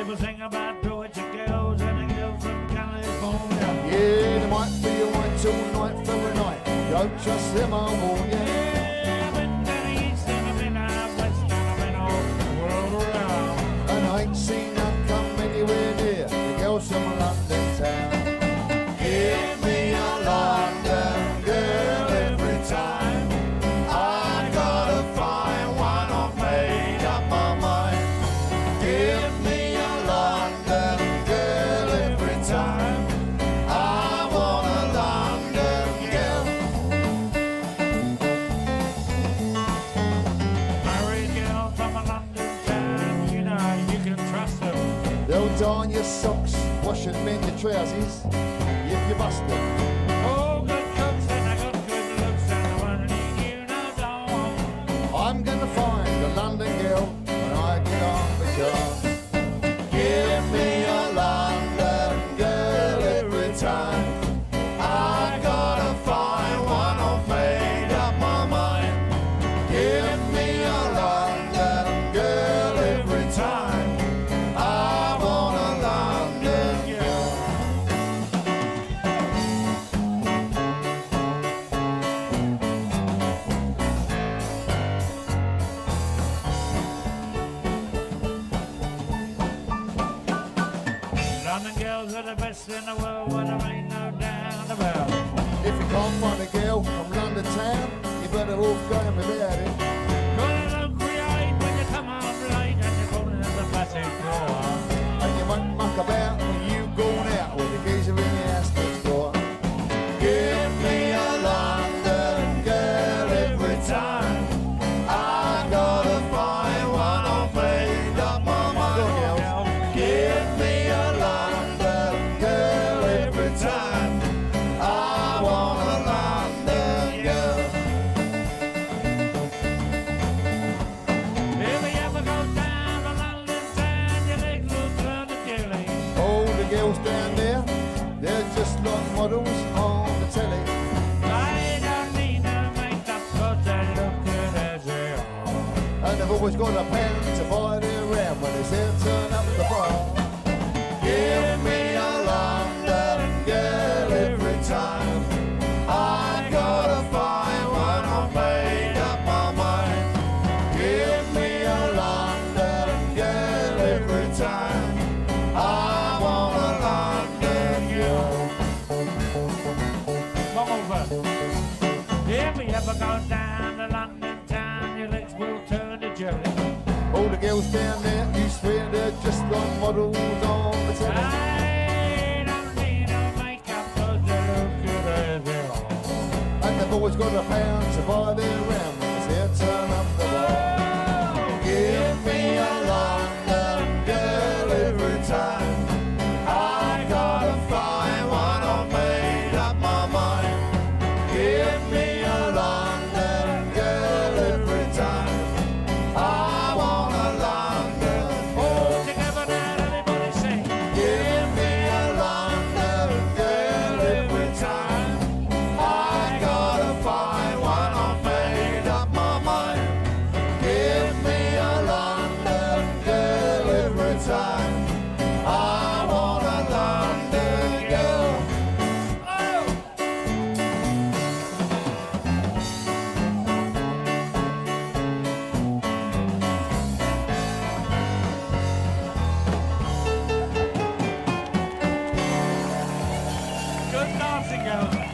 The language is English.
people sing about Georgia girls and the girls from California. Yeah, they might be a white all night for a night. Don't trust them, I'll warn ya. Yeah, I've been to the east and I've been out west and I've been all the world around. And I ain't seen none come anywhere near the girls from London town. Give me a London girl every time. I gotta find one, I've made up my mind. Give me a London girl every time. I want a London girl. Married girl from a London town, you know you can trust them. They'll darn your socks, wash and mend your trousers if you bust them. Oh, good cooks and I got good looks and I wanna need you no long. I'm gonna find a London girl when I get on the job. Give me a London girl every time. I gotta find one, I've made up my mind. Give me a London girl every time. I want a London girl. London girls are the best in the world, what there ain't no doubt about. If you can't find a girl from London town, you better off going without it. Gonna look great when you come home late and you're calling at the passage floor. And you won't muck about when you've gone out with the geezer in your house next door. Give me a London girl every time. I gotta find one, I've made up my mind. Give me a London girl every time. I want a London girl. If you ever go down to London town, your legs will turn to jelly. All the girls down there, they're just like models on the telly. They don't need no makeup 'cause they look good as they are. And they've always got a pound to buy their round when it's their turn up the bar. Give me a London girl every time. I gotta find one, I've made up my mind. Give me a London girl every time. I want a London girl. Come over. If you ever go down to London town, your legs will turn to jelly. All the girls down there, you swear they're just like models on the telly. They don't need no makeup 'cause they look good as they are. And they've always got a pound to buy their round when it's their turn up the bar. Give me a London girl every time. I gotta find one, I've made up my mind. Give me a London girl every time. I want a London All girl. together now, everybody sing. Give me a London girl every time. I gotta find one, I've made up my mind. Give me a London girl every time. I want a London girl. Oh! Good dancing, girls.